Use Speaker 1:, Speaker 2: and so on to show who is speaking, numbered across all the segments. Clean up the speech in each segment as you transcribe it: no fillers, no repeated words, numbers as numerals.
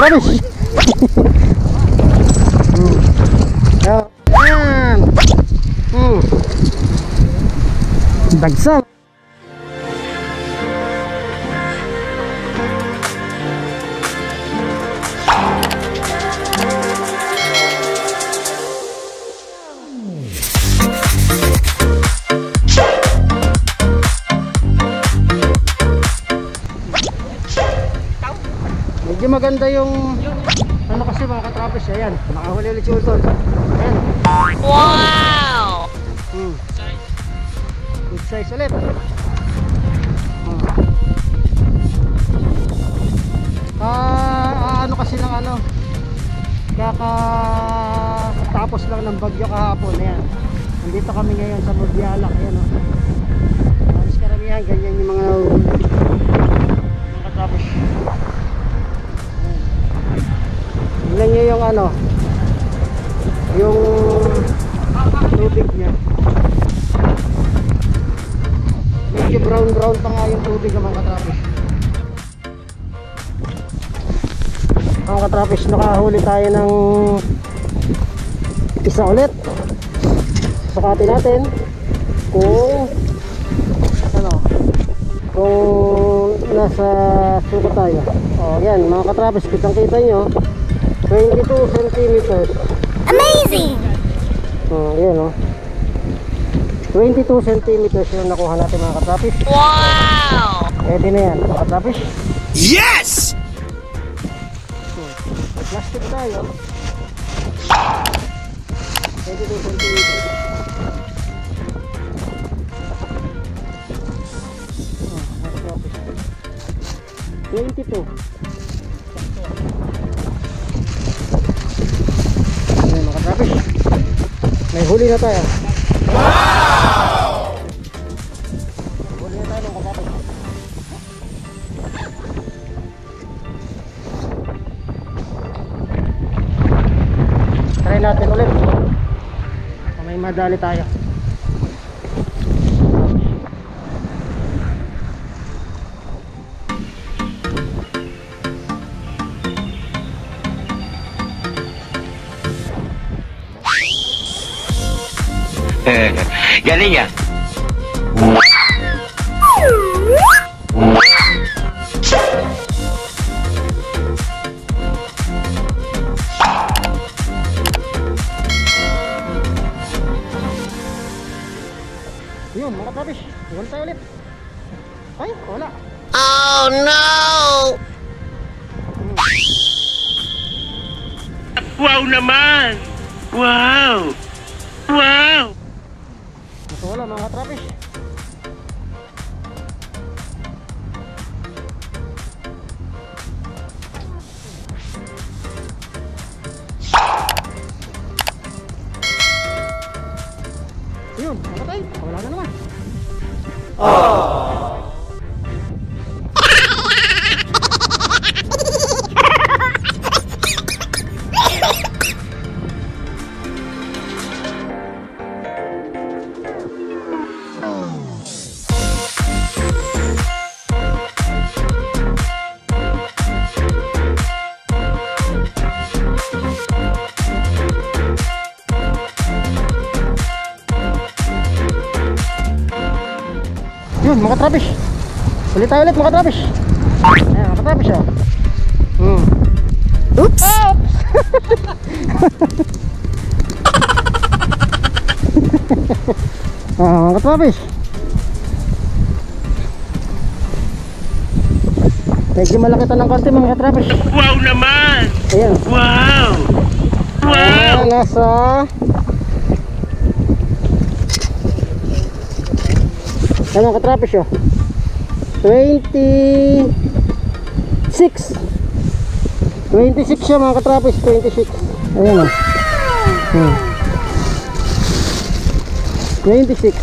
Speaker 1: katrabish. Ayan. Dagsa. Medyo maganda yung ano kasi mga katrapis. Ayan, nakahuli ulit si Ultol. Ayan.
Speaker 2: Wow!
Speaker 1: Good size ulit. Ano kasi ng ano, tapos lang ng bagyo kahapon. Ayan, nandito kami ngayon sa Murbialak. Ayan, halos karamihan ganyan yung mga katrapis. Tingnan nyo yung ano, yung tubig niya. Medyo brown pa nga yung tubig ng mga katrapis. Mga katrapis, nakahuli tayo ng isa ulit. Sukatin natin kung ano, kung nasa suka tayo. O yan mga katrapis, kitang kita nyo 22 centimeters.
Speaker 2: Amazing!
Speaker 1: Yan 22 centimeters yung nakuha natin mga katrapis.
Speaker 2: Wow!
Speaker 1: Pwede na yan mga katrapis.
Speaker 2: Yes!
Speaker 1: Plastic tayo. 22 centimeters. 22. Ayan mga katrapis, may huli na tayo. Wow! Huli na tayo mga katrapis. Try natin ulit kung may madali tayo.
Speaker 3: Galing ya.
Speaker 1: Yun mga katrapis, huwag tayo ulit. Ay, wala.
Speaker 2: Oh no!
Speaker 3: Wow naman. Wow. Wow.
Speaker 1: Wala mga katrapis. Yun, namatay. Wala na naman. Yun mga katrapis, ulit tayo ulit mga katrapis. Ayan mga katrapis Oops! Mga katrapis, medyo malaki ito ng konti mga katrapis.
Speaker 3: Wow naman.
Speaker 1: Ayan.
Speaker 3: Wow. Wow.
Speaker 1: Nasa ano mga katrapis 26 siya mga katrapis, 26. Ayan 26.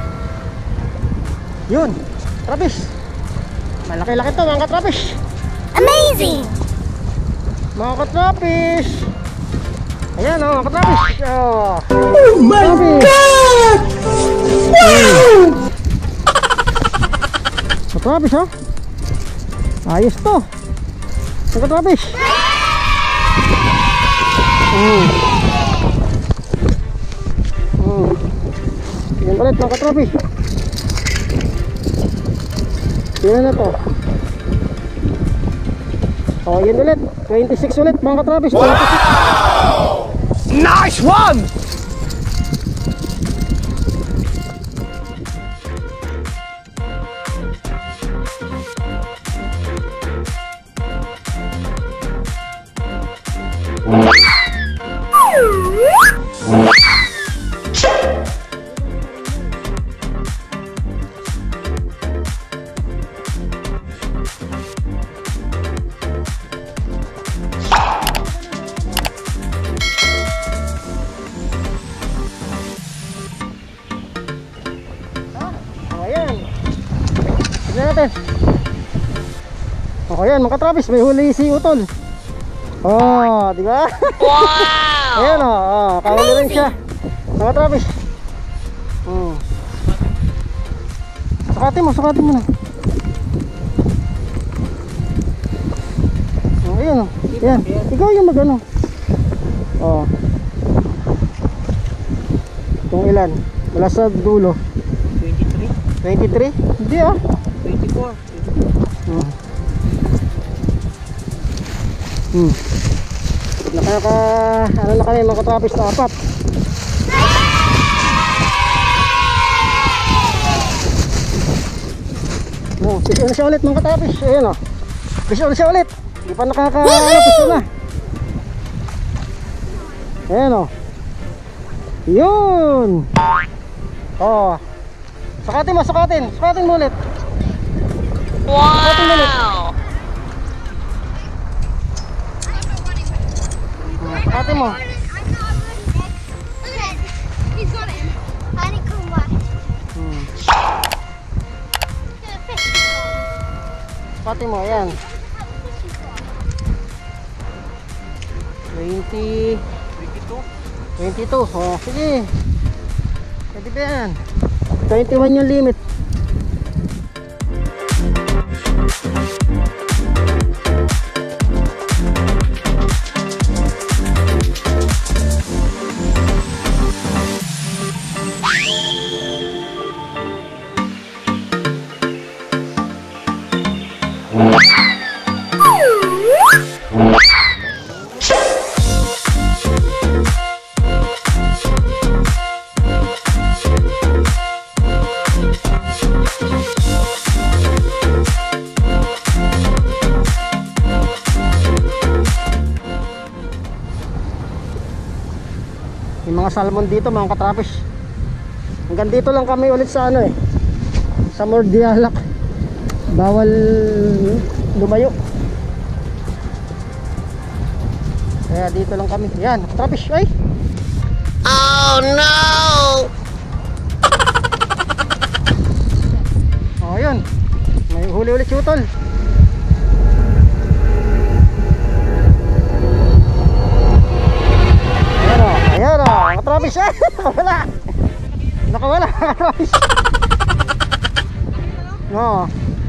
Speaker 1: Yun, trapis. Malaki-laki to mga katrapis.
Speaker 2: Amazing!
Speaker 1: Mga katrapis! Ayan o, mga katrapis! Oh my God! Wow! Katrapis oh! Ayos to! Mga katrapis! Yan ulit mga katrapis! Yan na to! Oh, yan ulit. 26 ulit mga katrapis. 26.
Speaker 2: Wow! Nice one!
Speaker 1: Natin. Okay yan mga katrapis, may huli si Utol. Oh, di ba?
Speaker 2: Wow!
Speaker 1: Ayan oh, kawala rin siya. Mga katrapis. Sukatin mo na. Oh, ayan oh. Ayan. Ikaw yung magano. Oh. Itong ilan? Mula sa dulo. 23? Hindi ah.
Speaker 4: 24.
Speaker 1: Ano na kami mga katrapis na 4. Piso na siya ulit mga katrapis. Ayan o. Piso na siya ulit. Hindi pa piso na. Ayan o. Yun. Oh. Sukatin mo ulit.
Speaker 2: Wow!
Speaker 1: Sukatin mo.
Speaker 5: He's got him. And it come back.
Speaker 1: Sukatin mo, ayan. 22. Oh, sige. Pwede ba yan? 21 yung limit. Yung mga salmon dito mga katrapis. Hanggang dito lang kami ulit sa sa Mordialak. Bawal lumayo. Kaya dito lang kami. Yan, katrapis. Ay!
Speaker 2: Oh no!
Speaker 1: Oh, yun. May huli ulit si Utol. Ayan o, katrapis. Nakawala katrapis. No.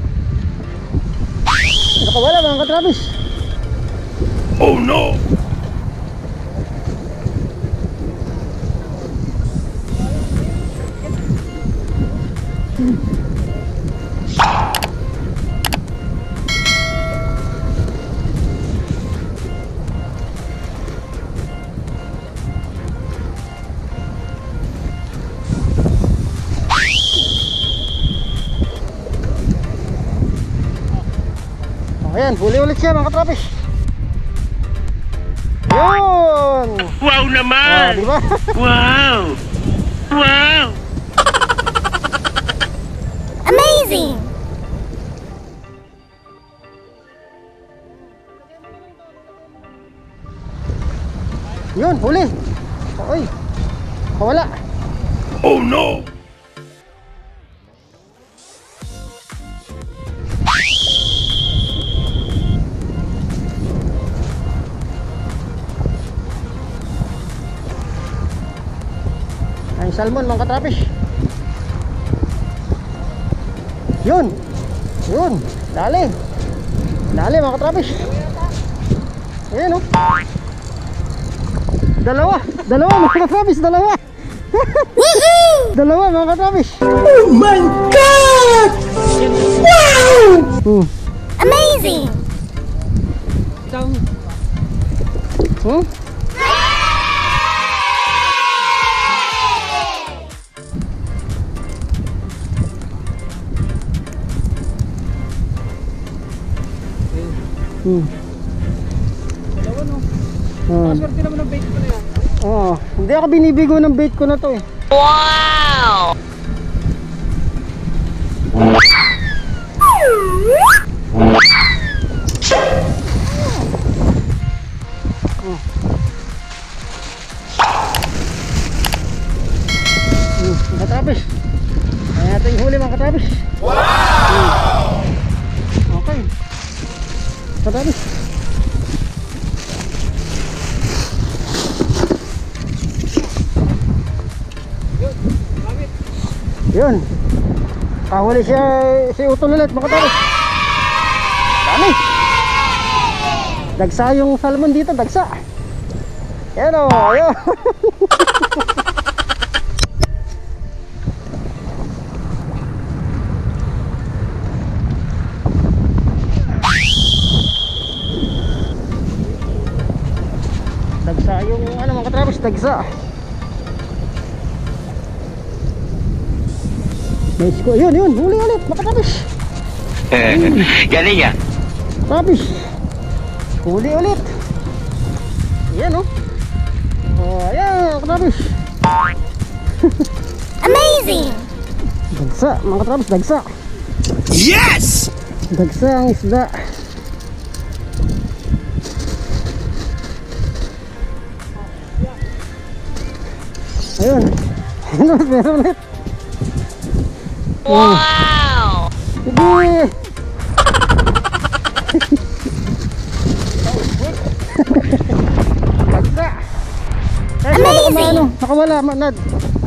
Speaker 1: Nakawala mga katrapis.
Speaker 3: Oh no!
Speaker 1: Ayan, huli ulit siya mga katrapis. Yun!
Speaker 3: Wow naman!
Speaker 1: Oh, diba?
Speaker 3: Wow! Wow!
Speaker 2: Amazing!
Speaker 1: Yun, huli. Oy, kawala.
Speaker 3: Oh no!
Speaker 1: salmon mga katrapish. Yun. Yun. Dali. Dali mga katrapish. Ayan o. Dalawa mga katrapish. Dalawa. Dalawa mga katrapish.
Speaker 2: Oh my God! Wow! Amazing!
Speaker 1: Swerte naman ang bait ko na yan. Oo, hindi ako binibigo ng bait ko na to eh.
Speaker 2: Wow!
Speaker 1: Mga katrapish. Ayan natin yung huli mga katrapish. Wow! Okay. Katrapish. Yun. Kahuli siya si Utol ulit mga katrapish. Dami. Dagsa yung salmon dito, dagsa. Yan o, ayun. Dagsa yung ano mga katrapish, dagsa. Nice ko, yun, huli ulit mga katrapish.
Speaker 3: Galing yan.
Speaker 1: Katrapish. Huli ulit. Yan o. Oh, ayan katrapish.
Speaker 2: Amazing!
Speaker 1: Dagsa mga katrapish, dagsa.
Speaker 3: Yes!
Speaker 1: Dagsa ang isda. Ayun. Meron ulit.
Speaker 2: Wow!
Speaker 1: Sige. Dagsa.
Speaker 2: Amazing!
Speaker 1: Nakawala, manad.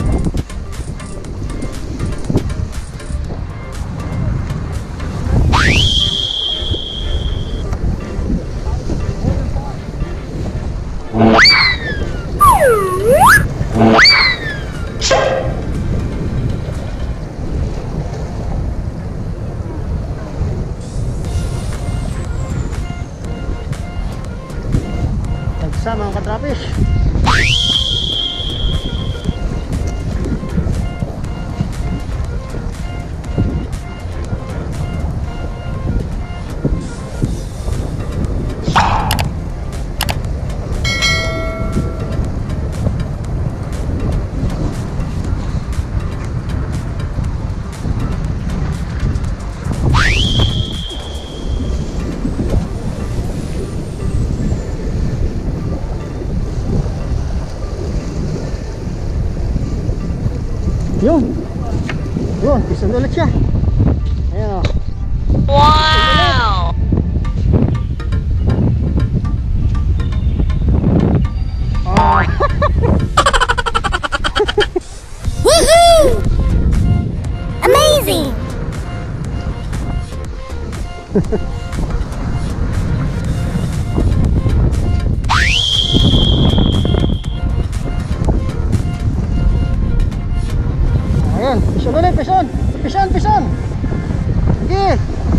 Speaker 1: Dagsa mga katrapish. Yun, pisan ulit siya. Ayan o.
Speaker 2: Wow!
Speaker 1: Oh.
Speaker 2: Woohoo! Amazing!
Speaker 1: Ayan, pison ulit, pison. Pison. Sige.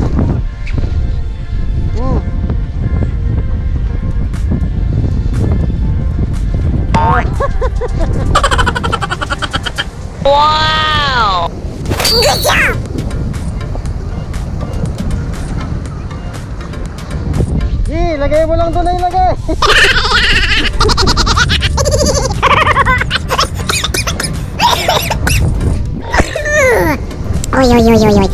Speaker 2: Wow! Good job!
Speaker 1: Sige, lagay mo lang doon na ilagay.
Speaker 2: Oy.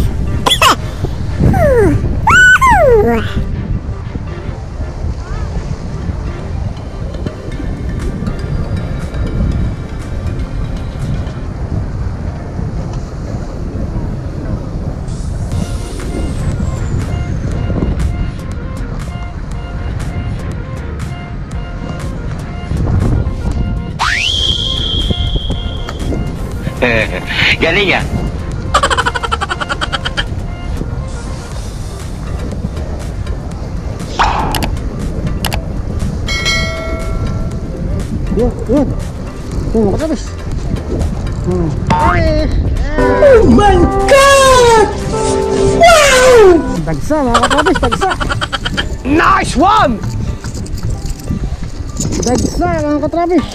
Speaker 3: Galing ah.
Speaker 1: Yun, yun. Yun, mga katrapis. Ay!
Speaker 3: Oh my God! Wow!
Speaker 1: Dagsa, mga katrapis, dagsa.
Speaker 3: Nice one!
Speaker 1: Dagsa, mga katrapis.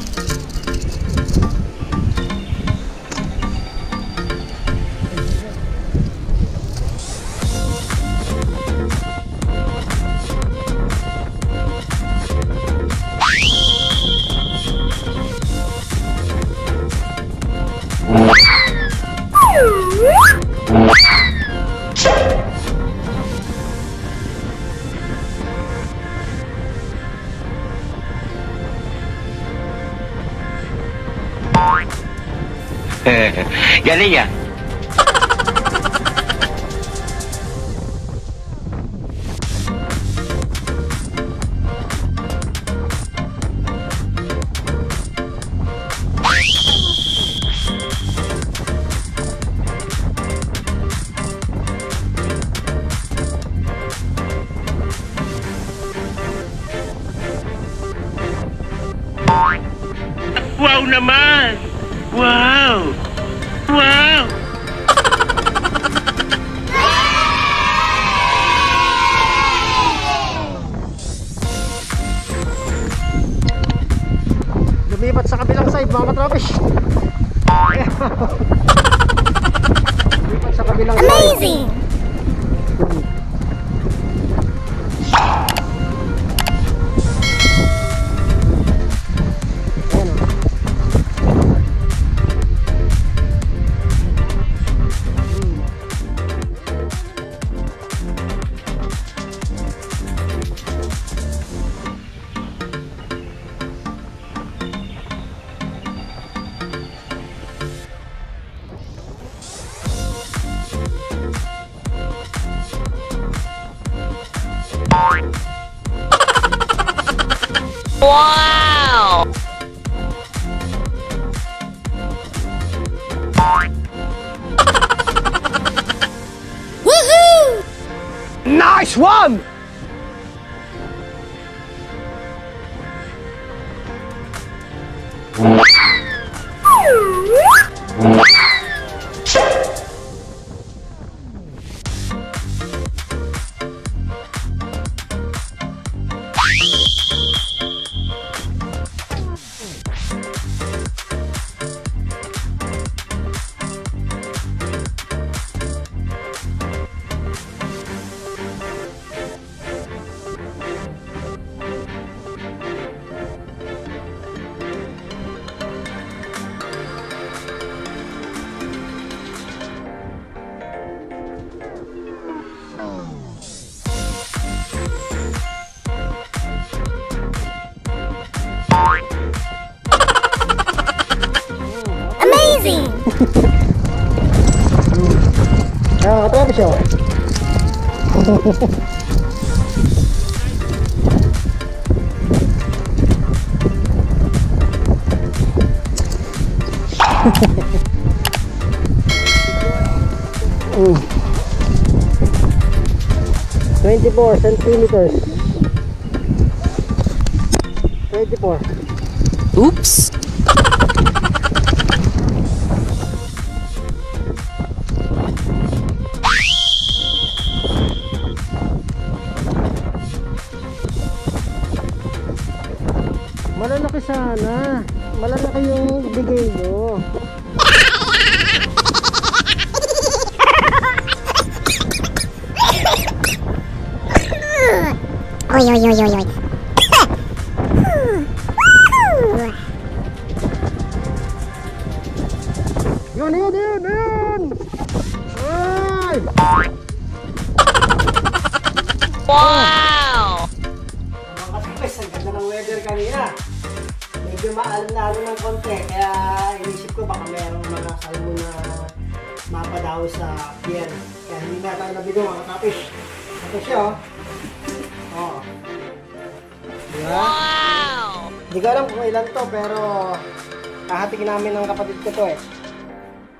Speaker 3: Galing ah. Wow naman! Wow! Wow!
Speaker 1: Lumipat sa kabilang side, mga katrapis. Lumipat sa kabilang side.
Speaker 2: Amazing!
Speaker 1: Ayan, oh.
Speaker 2: Wow! Woohoo!
Speaker 3: Nice one!
Speaker 2: Amazing!
Speaker 1: Ayan, mga katrapis, oh. Mm. 24 centimeters. 24.
Speaker 2: Oops!
Speaker 1: Malalaki sana. Malalaki yung bigay mo.
Speaker 2: Oy, oy, oy, oy, oy.
Speaker 1: Yun, yun, yun, yun! Ay!
Speaker 2: Wow!
Speaker 1: Mga katrapis, ang ganda ng weather kanina. Medyo maalala ng konti, kaya inisip ko baka merong mga salmo na mapadaw sa pier. Kaya hindi na tayo nabigo, mga katrapis. Ito siya, oh. Oh. Diba?
Speaker 2: Wow!
Speaker 1: Hindi ko alam kung ilan to, pero hahatikin namin ng kapatid ko to eh.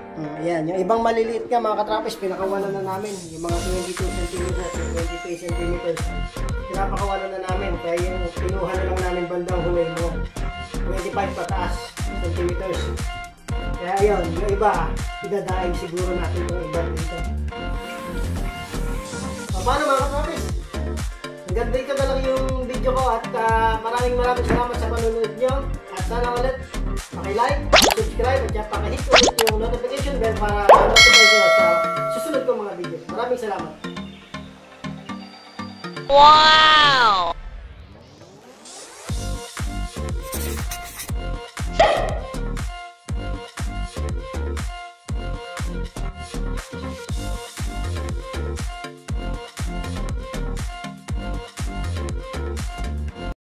Speaker 1: Ayan, yung ibang maliliit nga mga katrapis, pinakawalan na namin. Yung mga 22 cm, 23 cm, pinapakawalan na namin. Kaya yung pinuha na lang namin bandang huli mo, 25 pataas centimeters. Kaya yun, yung iba, idadaing siguro natin yung iba dito. So, paano mga katrapis? Hanggang dito na lang yung video ko at maraming salamat sa panunod nyo. At sana ulit, paki-like, subscribe at paki-hit ulit yung notification bell para ma-notify nyo sa susunod kong mga video. Maraming salamat.
Speaker 2: Wow!